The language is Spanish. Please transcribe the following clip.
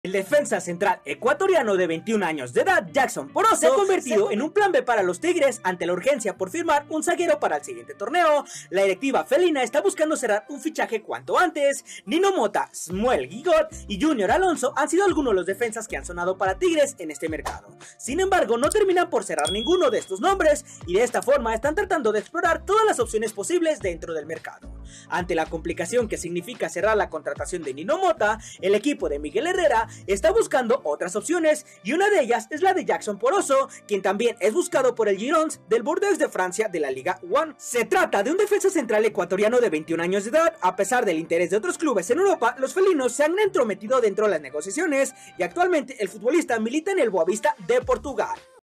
El defensa central ecuatoriano de 21 años de edad, Jackson Poroso, se ha convertido en un plan B para los Tigres ante la urgencia por firmar un zaguero para el siguiente torneo. La directiva felina está buscando cerrar un fichaje cuanto antes. Nino Mota, Samuel Guigot y Junior Alonso han sido algunos de los defensas que han sonado para Tigres en este mercado. Sin embargo, no terminan por cerrar ninguno de estos nombres y de esta forma están tratando de explorar todas las opciones posibles dentro del mercado. Ante la complicación que significa cerrar la contratación de Nino Mota, el equipo de Miguel Herrera está buscando otras opciones y una de ellas es la de Jackson Poroso, quien también es buscado por el Girons del Bordeaux de Francia de la Liga 1. Se trata de un defensa central ecuatoriano de 21 años de edad. A pesar del interés de otros clubes en Europa, los felinos se han entrometido dentro de las negociaciones y actualmente el futbolista milita en el Boavista de Portugal.